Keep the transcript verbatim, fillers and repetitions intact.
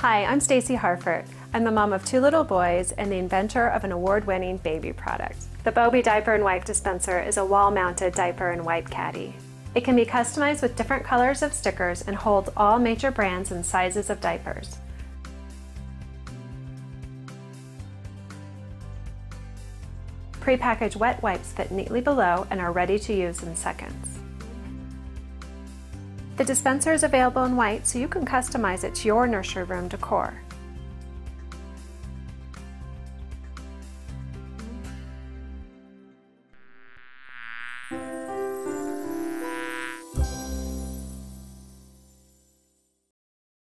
Hi, I'm Stacy Harford. I'm the mom of two little boys and the inventor of an award-winning baby product. The Bobee Diaper and Wipe Dispenser is a wall-mounted diaper and wipe caddy. It can be customized with different colors of stickers and holds all major brands and sizes of diapers. Pre-packaged wet wipes fit neatly below and are ready to use in seconds. The dispenser is available in white, so you can customize it to your nursery room decor.